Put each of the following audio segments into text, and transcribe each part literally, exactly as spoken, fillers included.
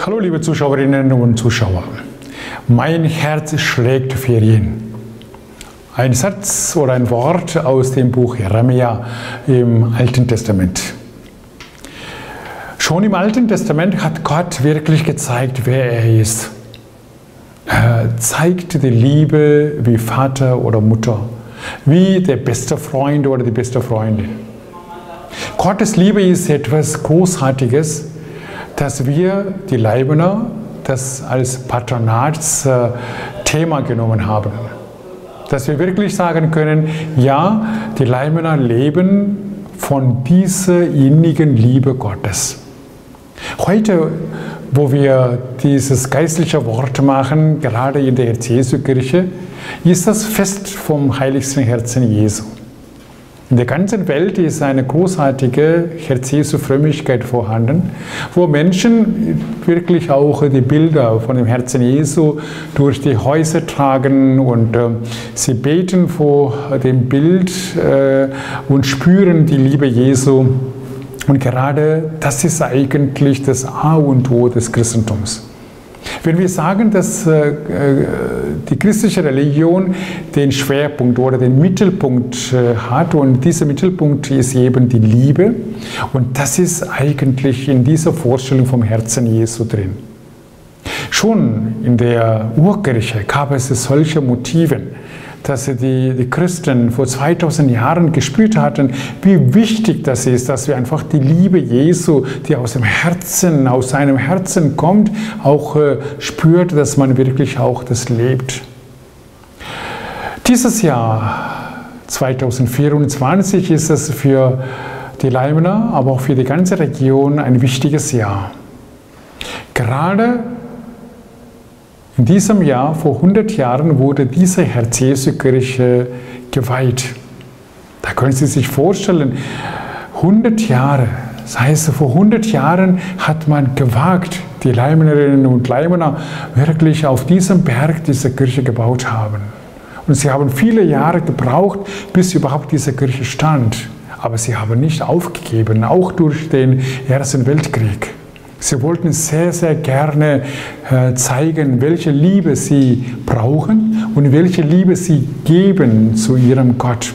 Hallo liebe Zuschauerinnen und Zuschauer, mein Herz schlägt für ihn. Ein Satz oder ein Wort aus dem Buch Jeremia im Alten Testament. Schon im Alten Testament hat Gott wirklich gezeigt, wer er ist. Er zeigt die Liebe wie Vater oder Mutter, wie der beste Freund oder die beste Freundin. Gottes Liebe ist etwas Großartiges, dass wir, die Leibener, das als Patronatsthema genommen haben. Dass wir wirklich sagen können, ja, die Leibener leben von dieser innigen Liebe Gottes. Heute, wo wir dieses geistliche Wort machen, gerade in der Herz-Jesu-Kirche, ist das Fest vom heiligsten Herzen Jesu. In der ganzen Welt ist eine großartige Herz-Jesu-Frömmigkeit vorhanden, wo Menschen wirklich auch die Bilder von dem Herzen Jesu durch die Häuser tragen und äh, sie beten vor dem Bild äh, und spüren die Liebe Jesu. Und gerade das ist eigentlich das A und O des Christentums. Wenn wir sagen, dass äh, die christliche Religion den Schwerpunkt oder den Mittelpunkt äh, hat und dieser Mittelpunkt ist eben die Liebe und das ist eigentlich in dieser Vorstellung vom Herzen Jesu drin. Schon in der Urkirche gab es solche Motive, dass die, die Christen vor zweitausend Jahren gespürt hatten, wie wichtig das ist, dass wir einfach die Liebe Jesu, die aus dem Herzen, aus seinem Herzen kommt, auch äh, spürt, dass man wirklich auch das lebt. Dieses Jahr, zweitausendvierundzwanzig, ist es für die Leibener, aber auch für die ganze Region ein wichtiges Jahr. Gerade in diesem Jahr, vor hundert Jahren, wurde diese Herz-Jesu-Kirche geweiht. Da können Sie sich vorstellen, hundert Jahre, das heißt, vor hundert Jahren hat man gewagt, die Leibenerinnen und Leibener wirklich auf diesem Berg diese Kirche gebaut haben. Und sie haben viele Jahre gebraucht, bis überhaupt diese Kirche stand. Aber sie haben nicht aufgegeben, auch durch den Ersten Weltkrieg. Sie wollten sehr, sehr gerne äh, zeigen, welche Liebe sie brauchen und welche Liebe sie geben zu ihrem Gott.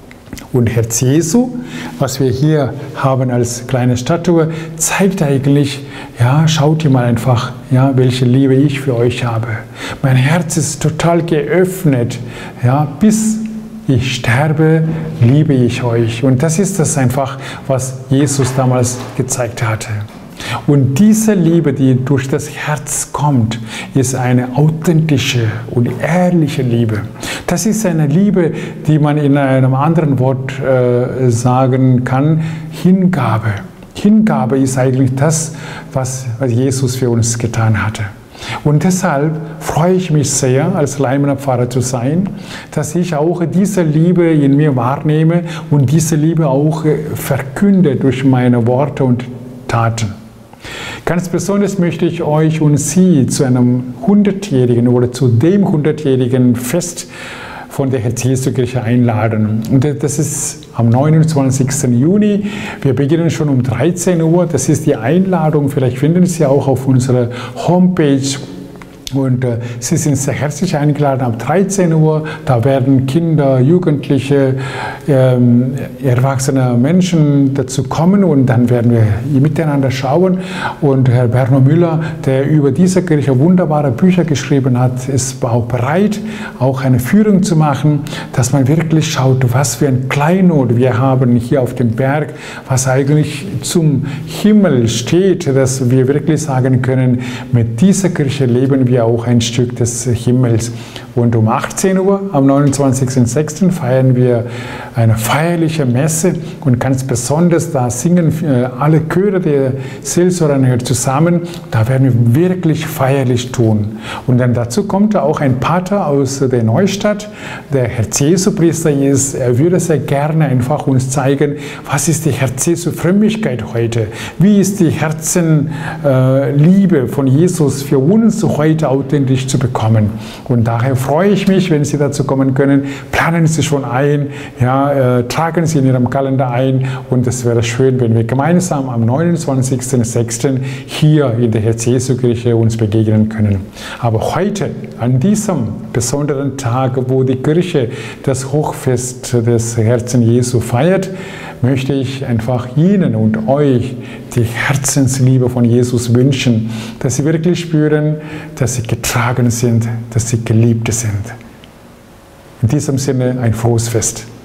Und Herz Jesu, was wir hier haben als kleine Statue, zeigt eigentlich, ja, schaut ihr mal einfach, ja, welche Liebe ich für euch habe. Mein Herz ist total geöffnet, ja, bis ich sterbe, liebe ich euch. Und das ist das einfach, was Jesus damals gezeigt hatte. Und diese Liebe, die durch das Herz kommt, ist eine authentische und ehrliche Liebe. Das ist eine Liebe, die man in einem anderen Wort äh, sagen kann, Hingabe. Hingabe ist eigentlich das, was, was Jesus für uns getan hatte. Und deshalb freue ich mich sehr, als Leibener Pfarrer zu sein, dass ich auch diese Liebe in mir wahrnehme und diese Liebe auch verkünde durch meine Worte und Taten. Ganz besonders möchte ich euch und Sie zu einem hundertjährigen oder zu dem hundertjährigen Fest von der Herz-Jesu-Kirche einladen. Und das ist am neunundzwanzigsten Juni. Wir beginnen schon um dreizehn Uhr. Das ist die Einladung. Vielleicht finden Sie auch auf unserer Homepage. Und äh, Sie sind sehr herzlich eingeladen ab dreizehn Uhr. Da werden Kinder, Jugendliche, ähm, erwachsene Menschen dazu kommen und dann werden wir miteinander schauen. Und Herr Berno Müller, der über diese Kirche wunderbare Bücher geschrieben hat, ist auch bereit, auch eine Führung zu machen, dass man wirklich schaut, was für ein Kleinod wir haben hier auf dem Berg, was eigentlich zum Himmel steht, dass wir wirklich sagen können, mit dieser Kirche leben wir auch ein Stück des Himmels. Und um achtzehn Uhr am neunundzwanzigsten sechsten feiern wir eine feierliche Messe und ganz besonders, da singen alle Chöre der Seelsorger zusammen, da werden wir wirklich feierlich tun. Und dann dazu kommt auch ein Pater aus der Neustadt, der Herz-Jesu-Priester ist. Er würde sehr gerne einfach uns zeigen, was ist die Herz-Jesu-Frömmigkeit heute? Wie ist die Herzenliebe äh, von Jesus für uns heute authentisch zu bekommen? Und daher freue ich mich, wenn Sie dazu kommen können. Planen Sie schon ein, ja, äh, tragen Sie in Ihrem Kalender ein und es wäre schön, wenn wir gemeinsam am neunundzwanzigsten sechsten hier in der Herz-Jesu-Kirche uns begegnen können. Aber heute, an diesem besonderen Tag, wo die Kirche das Hochfest des Herzen Jesu feiert, möchte ich einfach Ihnen und euch die Herzensliebe von Jesus wünschen, dass Sie wirklich spüren, dass Sie getragen sind, dass Sie geliebt sind. In diesem Sinne ein frohes Fest.